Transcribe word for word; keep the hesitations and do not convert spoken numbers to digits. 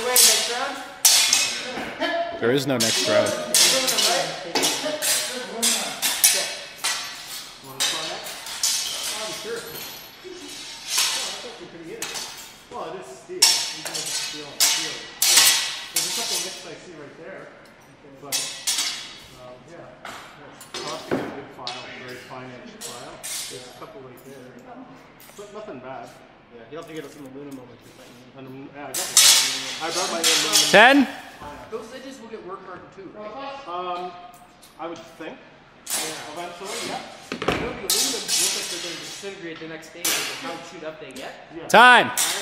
away next round? There is no next round. Well, it is steel. You can make steel and steel. There's a couple of nicks I see right there. But, um, yeah. Costing a good file, very fine edge file. There's a couple right there. But nothing bad. Yeah, you'll have to get us some aluminum or two. And, yeah, I got one. I brought my aluminum. Ten? Those edges will get work hardened too, right? Um, I would think. Yeah. Eventually, yeah. You know, the aluminum looks like they're going to disintegrate the next day, but how chewed up they get. Yeah. Time!